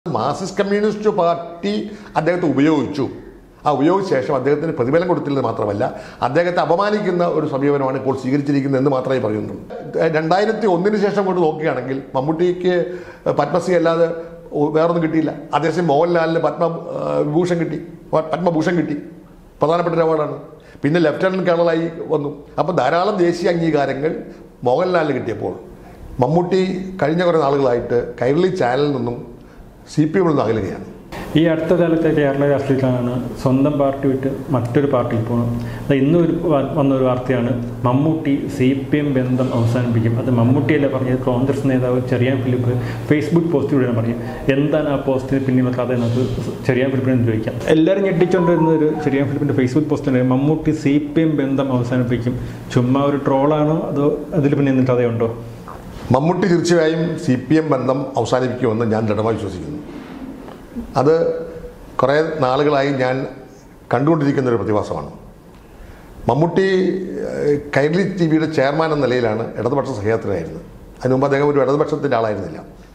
Marxist communist party അദ്ദേഹത്തെ ഉപയോഗിച്ചു. ആ ഉപയോഗിച്ച ശേഷം അദ്ദേഹത്തിന് പ്രതിഫലം കൊടുത്തില്ലെന്ന് മാത്രമല്ല, അദ്ദേഹത്തെ അപമാനിക്കുന്ന ഒരു സമീപനമാണ് ഇപ്പോൾ സ്വീകരിച്ചിരിക്കുന്നത് എന്ന് മാത്രമേ പറയുന്നുള്ളൂ. 2001 ശേഷം കൊണ്ട് നോക്കുകയാണെങ്കിൽ മമ്മൂട്ടിക്ക് പത്മശ്രീ അല്ലാതെ വേറൊന്നും കിട്ടിയില്ല. അതേസമയം മോഹൻലാലിന് പത്മഭൂഷൺ കിട്ടി, പ്രധാനപ്പെട്ട ഒരു അവാർഡാണ്. പിന്നെ ലഫ്റ്റനന്റ് കേണലായി വന്നു. അപ്പോൾ ധാരാളം ദേശീയ അംഗീകാരങ്ങൾ മോഹൻലാലിന് കിട്ടിയപ്പോൾ മമ്മൂട്ടി കഴിഞ്ഞ കുറേ നാളുകളായിട്ട് കൈരളി ചാനലിൽ നിന്നും CPM നിന്ന് അകലുകയാണ്. ഈ അടുത്ത കാലത്തെ കേരള രാഷ്ട്രീയത്തിലാണ് സ്വന്തം പാർട്ടി വിട്ട് മറ്റൊരു പാർട്ടിയിൽ പോകണം. അത് ഇന്നൊരു വന്നൊരു വാർത്തയാണ്, മമ്മൂട്ടി CPM ബന്ധം അവസാനിപ്പിക്കും. അത് മമ്മൂട്ടിയല്ല പറഞ്ഞത്, കോൺഗ്രസ് നേതാവ് ചെറിയാൻ ഫിലിപ്പ് ഫേസ്ബുക്ക് പോസ്റ്റിലൂടെയാണ് പറഞ്ഞത്. എന്താണ് ആ പോസ്റ്റിന് പിന്നിലുള്ള കഥ എന്നത് ചെറിയാൻ ഫിലിപ്പിനെ ചോദിക്കാം. എല്ലാവരും ഞെട്ടിച്ചുകൊണ്ടിരുന്ന ഒരു ചെറിയാൻ ഫിലിപ്പിൻ്റെ ഫേസ്ബുക്ക് പോസ്റ്റിന് മമ്മൂട്ടി CPM ബന്ധം അവസാനിപ്പിക്കും. ചുമ്മാ ഒരു ട്രോളാണോ അതോ അതിൽ പിന്നെ എന്തെങ്കിലും കഥയുണ്ടോ? മമ്മൂട്ടി തീർച്ചയായും CPM ബന്ധം അവസാനിപ്പിക്കുമെന്ന് ഞാൻ ദൃഢമായി വിശ്വസിക്കുന്നു. അത് കുറേ നാളുകളായി ഞാൻ കണ്ടുകൊണ്ടിരിക്കുന്ന ഒരു പ്രതിഭാസമാണ്. മമ്മൂട്ടി കൈരളി TVയുടെ ചെയർമാൻ എന്ന നിലയിലാണ് ഇടതുപക്ഷ സഹയാത്രികയായിരുന്നത്. അതിന് മുമ്പ് അദ്ദേഹം ഒരു ഇടതുപക്ഷത്തിൻ്റെ ആളായിരുന്നില്ല.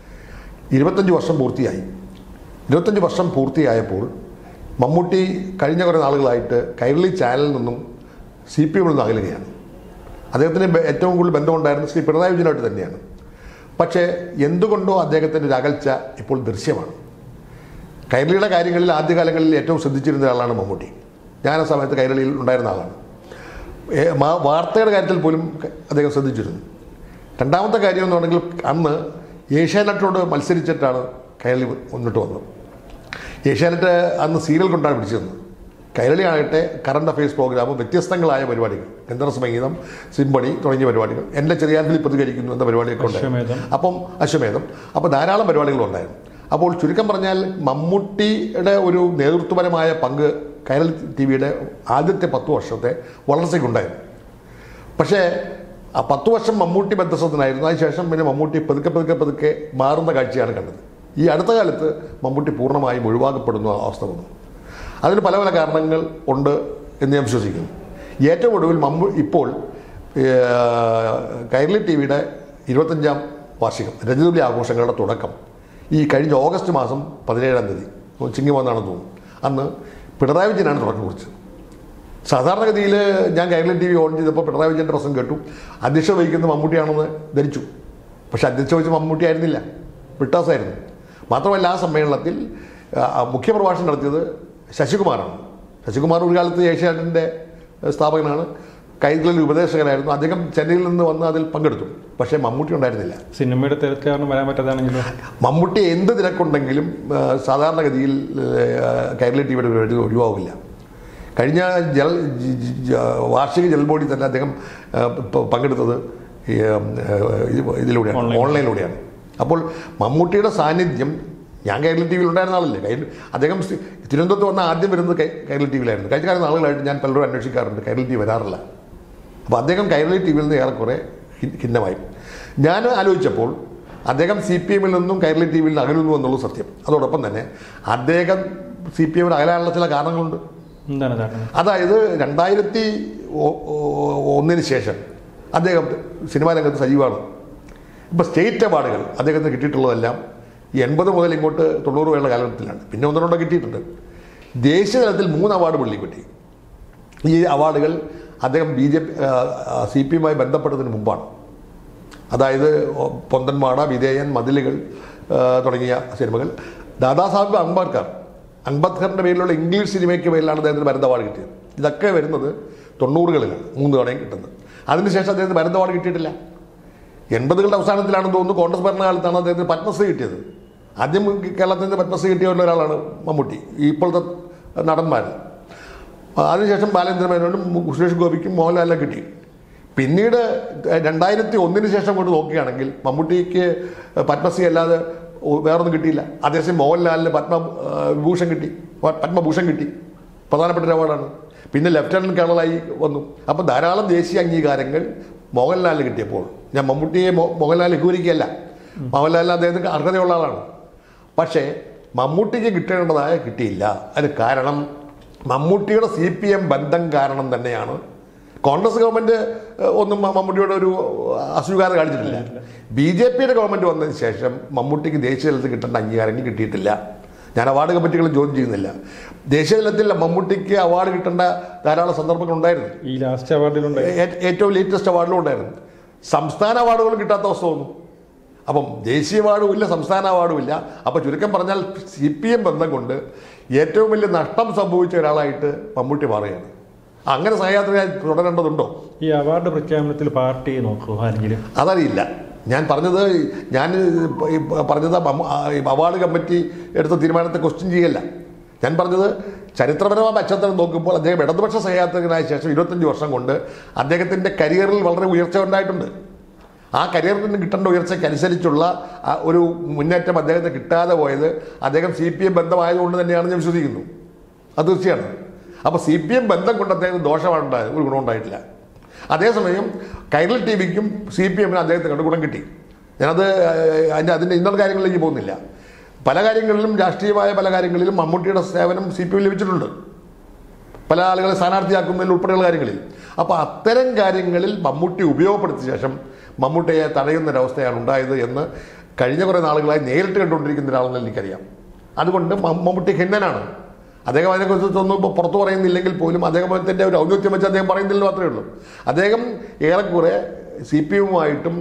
25 വർഷം പൂർത്തിയായി. 25 വർഷം പൂർത്തിയായപ്പോൾ മമ്മൂട്ടി കഴിഞ്ഞ കുറേ നാളുകളായിട്ട് കൈരളി ചാനലിൽ നിന്നും CPM നിന്ന് അകലുകയാണ്. അദ്ദേഹത്തിന് ഏറ്റവും കൂടുതൽ ബന്ധമുണ്ടായിരുന്നത് ശ്രീ പിണറായി വിജയനായിട്ട് തന്നെയാണ്. പക്ഷേ എന്തുകൊണ്ടോ അദ്ദേഹത്തിൻ്റെ ഒരു അകൽച്ച ഇപ്പോൾ ദൃശ്യമാണ്. കൈരളിയുടെ കാര്യങ്ങളിൽ ആദ്യകാലങ്ങളിൽ ഏറ്റവും ശ്രദ്ധിച്ചിരുന്ന ഒരാളാണ് മമ്മൂട്ടി. ഞാൻ ആ സമയത്ത് കൈരളിയിൽ ഉണ്ടായിരുന്ന ആളാണ്. വാർത്തയുടെ കാര്യത്തിൽ പോലും അദ്ദേഹം ശ്രദ്ധിച്ചിരുന്നു. രണ്ടാമത്തെ കാര്യം എന്ന് പറഞ്ഞെങ്കിൽ അന്ന് ഏഷ്യാനെറ്റിനോട് മത്സരിച്ചിട്ടാണ് കൈരളി മുന്നിട്ട് വന്നത്. ഏഷ്യാനെറ്റ് അന്ന് സീരിയൽ കൊണ്ടാണ് പിടിച്ചിരുന്നത്. കൈരളി ആകട്ടെ കറണ്ട് അഫയേഴ്സ് പ്രോഗ്രാം, വ്യത്യസ്തങ്ങളായ പരിപാടികൾ, ഗന്ധർവസംഗീതം, സിംബണി തുടങ്ങിയ പരിപാടികൾ, എൻ്റെ ചെറിയാനിൽ പ്രതികരിക്കുന്നു എന്ന പരിപാടിയൊക്കെ ഉണ്ടായിരുന്നു. അശ്വമേധം. അപ്പോൾ ധാരാളം പരിപാടികളുണ്ടായിരുന്നു. അപ്പോൾ ചുരുക്കം പറഞ്ഞാൽ മമ്മൂട്ടിയുടെ ഒരു നേതൃത്വപരമായ പങ്ക് കൈരളി TVയുടെ ആദ്യത്തെ 10 വർഷത്തെ വളർച്ചയ്ക്കുണ്ടായിരുന്നു. പക്ഷേ ആ 10 വർഷം മമ്മൂട്ടി ബദ്ധസ്ഥനായിരുന്നു. അതിനുശേഷം പിന്നെ മമ്മൂട്ടി പതുക്കെ മാറുന്ന കാഴ്ചയാണ് കണ്ടത്. ഈ അടുത്ത കാലത്ത് മമ്മൂട്ടി പൂർണ്ണമായും ഒഴിവാക്കപ്പെടുന്ന അവസ്ഥ വന്നു. അതിന് പല പല കാരണങ്ങൾ ഉണ്ട് എന്ന് ഞാൻ വിശ്വസിക്കുന്നു. ഏറ്റവും ഒടുവിൽ ഇപ്പോൾ കൈരളി TVയുടെ 25ാം വാർഷികം രജതൂലി ആഘോഷങ്ങളുടെ തുടക്കം ഈ കഴിഞ്ഞ ഓഗസ്റ്റ് മാസം 17-ാം തീയതി ചിങ്ങമാണെന്ന് തോന്നുന്നു. അന്ന് പിണറായി വിജയനാണ് തുടക്കം കുറിച്ചത്. സാധാരണഗതിയിൽ ഞാൻ കൈരളി TV ഓൺ ചെയ്തപ്പോൾ പിണറായി വിജയൻ്റെ പ്രസംഗം കേട്ടു. അധ്യക്ഷത വഹിക്കുന്നത് മമ്മൂട്ടിയാണെന്ന് ധരിച്ചു. പക്ഷേ അധ്യക്ഷത വഹിച്ച മമ്മൂട്ടി ആയിരുന്നില്ല, ബ്രിട്ടാസായിരുന്നു. മാത്രമല്ല ആ സമ്മേളനത്തിൽ മുഖ്യപ്രഭാഷണം നടത്തിയത് ശശികുമാറാണ്. ശശികുമാർ ഒരു കാലത്ത് ഏഷ്യാനെറ്റിൻ്റെ സ്ഥാപകനാണ്, കൈരളിയിൽ ഉപദേശകനായിരുന്നു. അദ്ദേഹം ചെന്നൈയിൽ നിന്ന് വന്ന് അതിൽ പങ്കെടുത്തു. പക്ഷേ മമ്മൂട്ടി ഉണ്ടായിരുന്നില്ല. സിനിമയുടെ തിരക്ക് കാരണം വരാൻ പറ്റാതാണെങ്കിലും മമ്മൂട്ടി എന്ത് തിരക്കുണ്ടെങ്കിലും സാധാരണഗതിയിൽ കൈരളി TVയുടെ പരിപാടി ഒഴിവാകില്ല. കഴിഞ്ഞ വാർഷിക ജൽബോഡി തന്നെ അദ്ദേഹം പങ്കെടുത്തത് ഇതിലൂടെയാണ്, ഓൺലൈനിലൂടെയാണ്. അപ്പോൾ മമ്മൂട്ടിയുടെ സാന്നിധ്യം, ഞാൻ കൈരളി TVയിൽ ഉണ്ടായിരുന്ന ആളല്ലേ. അദ്ദേഹം തിരുവനന്തപുരത്ത് വന്ന ആദ്യം വരുന്നത് കൈരളി TVയിലായിരുന്നു. കഴിഞ്ഞ കാലം നാളുകളായിട്ട് ഞാൻ പലരും അന്വേഷിക്കാറുണ്ട്, കൈരളി TV വരാറില്ല. അപ്പോൾ അദ്ദേഹം കൈരളി TVയിൽ നിന്ന് ഏറെക്കുറെ ഭിന്നമായി. ഞാൻ ആലോചിച്ചപ്പോൾ അദ്ദേഹം CPMൽ നിന്നും കൈരളി TVയിൽ നിന്ന് അകലുന്നു എന്നുള്ളത് സത്യം. അതോടൊപ്പം തന്നെ അദ്ദേഹം CPMൽ അകലാനുള്ള ചില കാരണങ്ങളുണ്ട്. അതായത് 2001 ശേഷം അദ്ദേഹം സിനിമാ രംഗത്ത് സജീവമാണ്. ഇപ്പോൾ സ്റ്റേറ്റ് അവാർഡുകൾ അദ്ദേഹത്തിന് കിട്ടിയിട്ടുള്ളതെല്ലാം 80 മുതൽ ഇങ്ങോട്ട് 90 വരെയുള്ള കാലഘട്ടത്തിലാണ്. പിന്നെ 1-2 കിട്ടിയിട്ടുണ്ട്. ദേശീയ തലത്തിൽ 3 അവാർഡ് പുള്ളി കിട്ടി. ഈ അവാർഡുകൾ അദ്ദേഹം CPMമായി ബന്ധപ്പെട്ടതിന് മുമ്പാണ്. അതായത് പൊന്തന്മാട, വിധേയൻ, മതിലുകൾ തുടങ്ങിയ സിനിമകൾ. ദാദാസാഹിബ് അംബേദ്കറിൻ്റെ പേരിലുള്ള ഇംഗ്ലീഷ് സിനിമയ്ക്ക് പേരിലാണ് അദ്ദേഹത്തിന് ഭരത് അവാർഡ് കിട്ടിയത്. ഇതൊക്കെ വരുന്നത് 90കളിലാണ് 3 തവണയും കിട്ടുന്നത്. അതിനുശേഷം അദ്ദേഹത്തിന് ഭരത് അവാർഡ് കിട്ടിയിട്ടില്ല. 80കളുടെ അവസാനത്തിലാണെന്ന് തോന്നുന്നു, കോൺഗ്രസ് ഭരണകാലത്താണ് അദ്ദേഹത്തിന് പത്മശ്രീ കിട്ടിയത്. ആദ്യം കേരളത്തിൽ നിന്ന് പത്മശ്രീ കിട്ടിയവരിൽ ഒരാളാണ് മമ്മൂട്ടി, ഇപ്പോഴത്തെ നടന്മാർ. അതിനുശേഷം ബാലേന്ദ്ര മേനോനും സുരേഷ് ഗോപിക്കും മോഹൻലാലിനും കിട്ടി. പിന്നീട് 2001 ശേഷം കൊണ്ട് നോക്കുകയാണെങ്കിൽ മമ്മൂട്ടിക്ക് പത്മശ്രീ അല്ലാതെ വേറൊന്നും കിട്ടിയില്ല. അതേസമയം മോഹൻലാലിന് പത്മഭൂഷൺ കിട്ടി, പ്രധാനപ്പെട്ട ഒരു അവാർഡാണ്. പിന്നെ ലഫ്റ്റനന്റ് കേണലായി വന്നു. അപ്പോൾ ധാരാളം ദേശീയ അംഗീകാരങ്ങൾ മോഹൻലാലിന് കിട്ടിയപ്പോൾ ഞാൻ മമ്മൂട്ടിയെ മോഹൻലാൽ ലഘൂകരിക്കുകയല്ല, മോഹൻലാലിന് അദ്ദേഹത്തിന് അർഹതയുള്ള ആളാണ്. പക്ഷേ മമ്മൂട്ടിക്ക് കിട്ടേണ്ടതായ കിട്ടിയില്ല. അതിന് കാരണം മമ്മൂട്ടിയുടെ CPM ബന്ധം കാരണം തന്നെയാണ് കോൺഗ്രസ് ഗവൺമെൻറ് ഒന്നും മമ്മൂട്ടിയുടെ ഒരു അസ്വീകാരം കാണിച്ചിട്ടില്ല. BJPയുടെ ഗവൺമെൻറ് വന്നതിന് ശേഷം മമ്മൂട്ടിക്ക് ദേശീയ തലത്തിൽ കിട്ടേണ്ട അംഗീകാരങ്ങൾ കിട്ടിയിട്ടില്ല. ഞാൻ അവാർഡ് കമ്മിറ്റികളും ചോദ്യം ചെയ്യുന്നില്ല. ദേശീയ തലത്തിൽ മമ്മൂട്ടിക്ക് അവാർഡ് കിട്ടേണ്ട ധാരാളം സന്ദർഭങ്ങൾ ഉണ്ടായിരുന്നു. ഈ ലാസ്റ്റ് അവാർഡിലുണ്ട്, ഏറ്റവും ലേറ്റസ്റ്റ് അവാർഡിലും ഉണ്ടായിരുന്നു. സംസ്ഥാന അവാർഡുകളും കിട്ടാത്ത അവസ്ഥ വന്നു. അപ്പം ദേശീയ അവാർഡും ഇല്ല, സംസ്ഥാന അവാർഡും ഇല്ല. അപ്പോൾ ചുരുക്കം പറഞ്ഞാൽ CPM ബന്ധം കൊണ്ട് ഏറ്റവും വലിയ നഷ്ടം സംഭവിച്ച ഒരാളായിട്ട് മമ്മൂട്ടി മാറുകയാണ്. അങ്ങനെ സഹയാത്രയായി തുടരേണ്ടതുണ്ടോ? ഈ അവാർഡ് പ്രഖ്യാപനത്തിൽ പാർട്ടി നോക്കുമോ ആരെങ്കിലും? അതറിയില്ല. ഞാൻ പറഞ്ഞത് അവാർഡ് കമ്മിറ്റി എടുത്ത തീരുമാനത്തെ ക്വസ്റ്റ്യൻ ചെയ്യല്ല. ഞാൻ പറഞ്ഞത് ചരിത്രപരമായ പശ്ചാത്തലം നോക്കുമ്പോൾ അദ്ദേഹം ഇടതുപക്ഷ സഹയാത്രികനായ ശേഷം 25 വർഷം കൊണ്ട് അദ്ദേഹത്തിൻ്റെ കരിയറിൽ വളരെ ഉയർച്ച ഉണ്ടായിട്ടുണ്ട്. ആ കരിയറിന് കിട്ടേണ്ട ഉയർച്ചയ്ക്കനുസരിച്ചുള്ള ഒരു മുന്നേറ്റം അദ്ദേഹത്തിന് കിട്ടാതെ പോയത് അദ്ദേഹം CPM ബന്ധമായതുകൊണ്ട് തന്നെയാണ് ഞാൻ വിശ്വസിക്കുന്നു. അത് തീർച്ചയാണ്. അപ്പോൾ CPM ബന്ധം കൊണ്ട് അദ്ദേഹത്തിന് ദോഷമാണ് ഉണ്ടായത്, ഒരു ഗുണം ഉണ്ടായിട്ടില്ല. അതേസമയം കൈരളി TVക്കും CPMനും അദ്ദേഹത്തിന് കണ്ട് ഗുണം കിട്ടി. ഞാനത് അതിൻ്റെ ഇന്നർ കാര്യങ്ങളിലേക്ക് പോകുന്നില്ല. പല കാര്യങ്ങളിലും രാഷ്ട്രീയമായ പല കാര്യങ്ങളിലും മമ്മൂട്ടിയുടെ സേവനം CPM ലഭിച്ചിട്ടുണ്ട്, പല ആളുകളെ സ്ഥാനാർത്ഥിയാക്കുന്നതിൽ ഉൾപ്പെടെയുള്ള കാര്യങ്ങളിൽ. അപ്പോൾ അത്തരം കാര്യങ്ങളിൽ മമ്മൂട്ടി ഉപയോഗപ്പെടുത്തിയ ശേഷം മമ്മൂട്ടിയെ തടയുന്നൊരവസ്ഥയാണ് ഉണ്ടായത് എന്ന് കഴിഞ്ഞ കുറേ നാളുകളായി നേരിട്ട് കണ്ടുകൊണ്ടിരിക്കുന്ന ഒരാളെന്ന് എനിക്കറിയാം. അതുകൊണ്ട് മമ്മൂട്ടി ഖിന്നനാണ്. അദ്ദേഹം അതിനെക്കുറിച്ചൊന്നും ഇപ്പോൾ പുറത്തു പറയുന്നില്ലെങ്കിൽ പോലും അദ്ദേഹത്തിൻ്റെ ഒരു ഔന്നത്യം വെച്ച് അദ്ദേഹം പറയുന്നില്ലെന്ന് മാത്രമേ ഉള്ളൂ. അദ്ദേഹം ഏറെക്കുറെ CPMുമായിട്ടും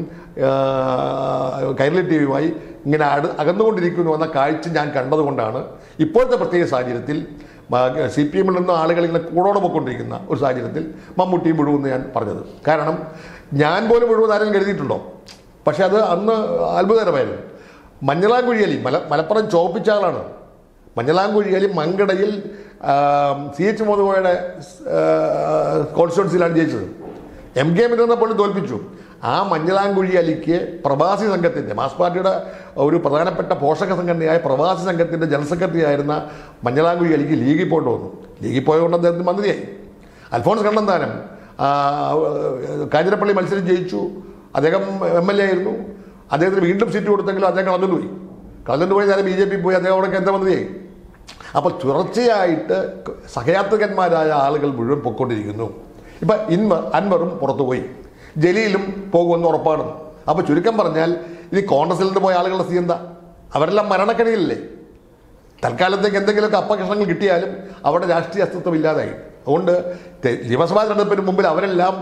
കൈരളി TVയുമായി ഇങ്ങനെ അകന്നുകൊണ്ടിരിക്കുന്നു എന്ന കാഴ്ച ഞാൻ കണ്ടതുകൊണ്ടാണ് ഇപ്പോഴത്തെ പ്രത്യേക സാഹചര്യത്തിൽ CPMൽ നിന്ന് ആളുകൾ ഇങ്ങനെ കൂടോടെ പോയിക്കൊണ്ടിരിക്കുന്ന ഒരു സാഹചര്യത്തിൽ മമ്മൂട്ടി വിടുമെന്ന് ഞാൻ പറഞ്ഞത്. കാരണം ഞാൻ പോലും വിടുമെന്ന് ആരെങ്കിലും കരുതിയിട്ടുണ്ടോ? പക്ഷെ അത് അന്ന് അത്ഭുതകരമായിരുന്നു. മഞ്ഞളാംകുഴിയലി മലപ്പുറം ചോപ്പിച്ച ആളാണ്. മഞ്ഞളാംകുഴിയലി മങ്കടയിൽ CH മോദുകോയുടെ കോൺസ്റ്റിറ്റ്യുവൻസിയിലാണ് ജയിച്ചത്. MK മിത്രനെ പോലും തോൽപ്പിച്ചു. ആ മഞ്ഞളാംകുഴി അലിക്ക് പ്രവാസി സംഘത്തിൻ്റെ മാസ് പാർട്ടിയുടെ ഒരു പ്രധാനപ്പെട്ട പോഷക സംഘടനയായ പ്രവാസി സംഘത്തിൻ്റെ ജനറൽ സെക്രട്ടറി ആയിരുന്ന മഞ്ഞളാംകുഴി അലിക്ക് ലീഗിൽ പോയിട്ട് വന്നു. ലീഗിൽ പോയതുകൊണ്ട് അദ്ദേഹത്തിന് മന്ത്രിയായി. അൽഫോൺസ് കണ്ണന്താനം കാഞ്ഞിരപ്പള്ളി മത്സരം ജയിച്ചു. അദ്ദേഹം MLA ആയിരുന്നു. അദ്ദേഹത്തിന് വീണ്ടും സീറ്റ് കൊടുത്തെങ്കിലും അദ്ദേഹം കളഞ്ഞുകൊണ്ട് പോയി നേരെ BJP പോയി അദ്ദേഹം അവിടെ കേന്ദ്രമന്ത്രിയായി. അപ്പോൾ തുടർച്ചയായിട്ട് സഹയാത്രികന്മാരായ ആളുകൾ മുഴുവൻ പൊയ്ക്കൊണ്ടിരിക്കുന്നു. ഇപ്പം അൻവറും പുറത്തുപോയി, ജലീലും പോകുമെന്ന് ഉറപ്പാണ്. അപ്പോൾ ചുരുക്കം പറഞ്ഞാൽ ഇനി കോൺഗ്രസിൽ നിന്ന് പോയ ആളുകളുടെ സ്ഥിതി എന്താ? അവരെല്ലാം മരണക്കണിയിലല്ലേ? തൽക്കാലത്തേക്ക് എന്തെങ്കിലുമൊക്കെ അപകർഷങ്ങൾ കിട്ടിയാലും അവിടെ രാഷ്ട്രീയ അസ്തിത്വം ഇല്ലാതായി. അതുകൊണ്ട് നിയമസഭാ തെരഞ്ഞെടുപ്പിന് മുമ്പിൽ അവരെല്ലാം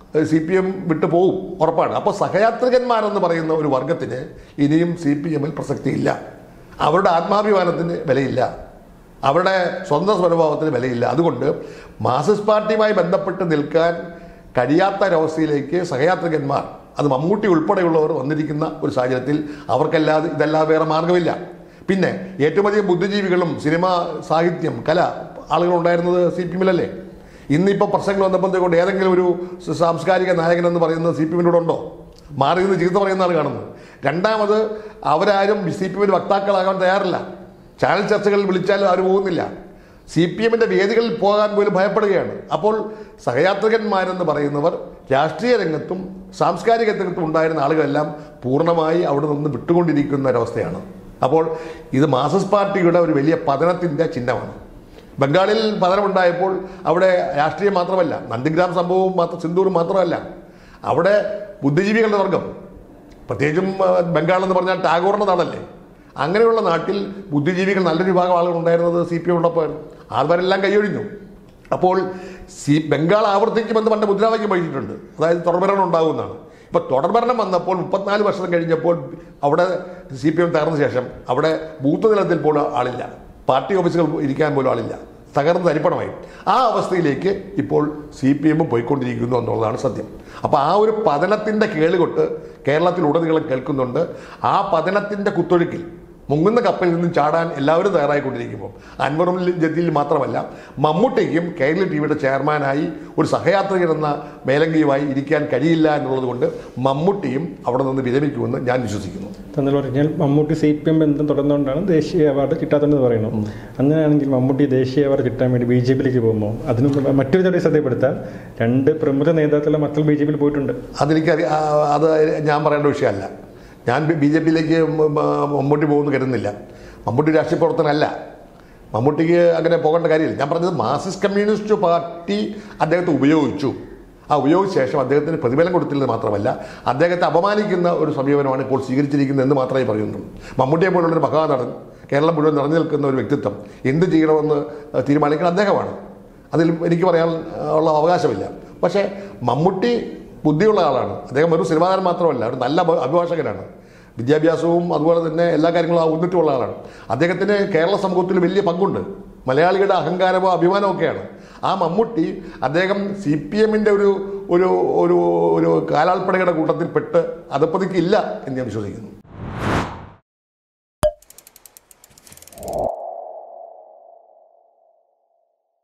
CPM വിട്ടു പോവും, ഉറപ്പാണ്. അപ്പോൾ സഹയാത്രികന്മാരെന്ന് പറയുന്ന ഒരു വർഗത്തിന് ഇനിയും CPMൽ പ്രസക്തിയില്ല. അവരുടെ ആത്മാഭിമാനത്തിന് വിലയില്ല, അവരുടെ സ്വന്തം സ്വഭാവത്തിന് വിലയില്ല. അതുകൊണ്ട് മാർക്സിസ്റ്റ് പാർട്ടിയുമായി ബന്ധപ്പെട്ട് നിൽക്കാൻ കഴിയാത്തൊരവസ്ഥയിലേക്ക് സഹയാത്രികന്മാർ, അത് മമ്മൂട്ടി ഉൾപ്പെടെയുള്ളവർ വന്നിരിക്കുന്ന ഒരു സാഹചര്യത്തിൽ അവർക്കല്ലാതെ ഇതല്ലാതെ വേറെ മാർഗമില്ല. പിന്നെ ഏറ്റവും അധികം ബുദ്ധിജീവികളും സിനിമ, സാഹിത്യം, കല ആളുകളുണ്ടായിരുന്നത് CPMലല്ലേ? ഇന്നിപ്പോൾ പ്രശ്നങ്ങൾ വന്നപ്പോഴത്തേക്കൊണ്ട് ഏതെങ്കിലും ഒരു സാംസ്കാരിക നായകനെന്ന് പറയുന്നത് CPMനോട് ഉണ്ടോ? മാറി നിന്ന് ചീത്ത പറയുന്ന ആൾ കാണുന്നത്. രണ്ടാമത് അവരാരും CPMൽ വക്താക്കളാകാൻ തയ്യാറില്ല. ചാനൽ ചർച്ചകളിൽ വിളിച്ചാലും ആരും പോകുന്നില്ല. CPMൻ്റെ വേദികളിൽ പോകാൻ പോലും ഭയപ്പെടുകയാണ്. അപ്പോൾ സഹയാത്രികന്മാരെന്ന് പറയുന്നവർ രാഷ്ട്രീയ രംഗത്തും സാംസ്കാരിക രംഗത്തും ഉണ്ടായിരുന്ന ആളുകളെല്ലാം പൂർണ്ണമായി അവിടെ നിന്ന് വിട്ടുകൊണ്ടിരിക്കുന്ന ഒരവസ്ഥയാണ്. അപ്പോൾ ഇത് മാർക്സിസ്റ്റ് പാർട്ടിയുടെ ഒരു വലിയ പതനത്തിൻ്റെ ചിഹ്നമാണ്. ബംഗാളിൽ പതനമുണ്ടായപ്പോൾ അവിടെ രാഷ്ട്രീയം മാത്രമല്ല, നന്ദിഗ്രാം സംഭവവും സിന്ദൂറും മാത്രമല്ല, അവിടെ ബുദ്ധിജീവികളുടെ വർഗം, പ്രത്യേകിച്ചും ബംഗാൾ എന്ന് പറഞ്ഞാൽ ടാഗോറിൻ്റെ നാടല്ലേ, അങ്ങനെയുള്ള നാട്ടിൽ ബുദ്ധിജീവികൾ നല്ലൊരു വിഭാഗം ആളുകൾ ഉണ്ടായിരുന്നത് CPMോടൊപ്പമായിരുന്നു. ആൾക്കാരെല്ലാം കൈയൊഴിഞ്ഞു. അപ്പോൾ ബംഗാൾ ആവർത്തിക്കുമെന്ന് പണ്ട് മുദ്രാവാക്യം വഹിച്ചിട്ടുണ്ട്, അതായത് തുടർഭരണം ഉണ്ടാകുമെന്നാണ്. ഇപ്പോൾ തുടർഭരണം വന്നപ്പോൾ 34 വർഷം കഴിഞ്ഞപ്പോൾ അവിടെ CPM തകർന്ന ശേഷം അവിടെ ബൂത്ത് തലത്തിൽ പോലും ആളില്ല, പാർട്ടി ഓഫീസുകൾ ഇരിക്കാൻ പോലും ആളില്ല, തകർന്ന് തരിപ്പണമായി. ആ അവസ്ഥയിലേക്ക് ഇപ്പോൾ CPM പോയിക്കൊണ്ടിരിക്കുന്നു എന്നുള്ളതാണ് സത്യം. അപ്പോൾ ആ ഒരു പതനത്തിൻ്റെ കേളുകൊട്ട് കേരളത്തിലുടനീളം കേൾക്കുന്നുണ്ട്. ആ പതനത്തിൻ്റെ കുത്തൊഴുക്കിൽ മുങ്ങുന്ന കപ്പലിൽ നിന്നും ചാടാൻ എല്ലാവരും തയ്യാറായിക്കൊണ്ടിരിക്കുമ്പോൾ അൻവറും ജലീലും മാത്രമല്ല, മമ്മൂട്ടിക്കും കൈരളി TVയുടെ ചെയർമാനായി ഒരു സഹയാത്രികൻ എന്ന മേലങ്കിയുമായി ഇരിക്കാൻ കഴിയില്ല എന്നുള്ളത് കൊണ്ട് മമ്മൂട്ടിയും അവിടെ നിന്ന് വിരമിക്കുമെന്ന് ഞാൻ വിശ്വസിക്കുന്നു. തന്നെ പറഞ്ഞാൽ മമ്മൂട്ടി CPM ബന്ധം തുടർന്നുകൊണ്ടാണ് ദേശീയ അവാർഡ് കിട്ടാത്തതെന്ന് പറയുന്നു. അങ്ങനെയാണെങ്കിൽ മമ്മൂട്ടി ദേശീയ അവാർഡ് കിട്ടാൻ വേണ്ടി BJPയിലേക്ക് പോകുമ്പോൾ അതിന് മറ്റൊരു ചെറിയ ശ്രദ്ധപ്പെടുത്താൻ 2 പ്രമുഖ നേതാക്കളെ മക്കൾ BJPയിൽ പോയിട്ടുണ്ട്. അത് ഞാൻ പറയേണ്ട വിഷയമല്ല. ഞാൻ BJPയിലേക്ക് മമ്മൂട്ടി പോകുമെന്ന് കരുതുന്നില്ല. മമ്മൂട്ടി രാഷ്ട്രീയ പ്രവർത്തനമല്ല, മമ്മൂട്ടിക്ക് അങ്ങനെ പോകേണ്ട കാര്യമില്ല. ഞാൻ പറഞ്ഞത് മാർക്സിസ്റ്റ് കമ്മ്യൂണിസ്റ്റ് പാർട്ടി അദ്ദേഹത്തെ ഉപയോഗിച്ചു. ആ ഉപയോഗിച്ച ശേഷം അദ്ദേഹത്തിന് പ്രതിഫലം കൊടുത്തില്ലെന്ന് മാത്രമല്ല അദ്ദേഹത്തെ അപമാനിക്കുന്ന ഒരു സമീപനമാണ് ഇപ്പോൾ സ്വീകരിച്ചിരിക്കുന്നത് എന്ന് മാത്രമേ പറയുന്നുള്ളൂ. മമ്മൂട്ടിയെ പോലുള്ളൊരു മഹാനടൻ, കേരളം മുഴുവൻ നിറഞ്ഞു നിൽക്കുന്ന ഒരു വ്യക്തിത്വം എന്ത് ചെയ്യണമെന്ന് തീരുമാനിക്കുന്ന അദ്ദേഹമാണ്. അതിൽ എനിക്ക് പറയാൻ ഉള്ള അവകാശമില്ല. പക്ഷേ മമ്മൂട്ടി ബുദ്ധിയുള്ള ആളാണ്. അദ്ദേഹം ഒരു സിനിമാതാരൻ മാത്രമല്ല, ഒരു നല്ല അഭിഭാഷകനാണ്. വിദ്യാഭ്യാസവും അതുപോലെ തന്നെ എല്ലാ കാര്യങ്ങളും ഉന്നിട്ടുള്ള ആളാണ്. അദ്ദേഹത്തിന് കേരള സമൂഹത്തിൽ വലിയ പങ്കുണ്ട്. മലയാളികളുടെ അഹങ്കാരമോ അഭിമാനമോ ഒക്കെയാണ്. ആ മമ്മൂട്ടി അദ്ദേഹം CPM-ൻ്റെ ഒരു ഒരു ഒരു ഒരു കാലാൾപ്പടയുടെ കൂട്ടത്തിൽ പെട്ട് അധപ്പതിക്കില്ല എന്ന് ഞാൻ വിശ്വസിക്കുന്നു.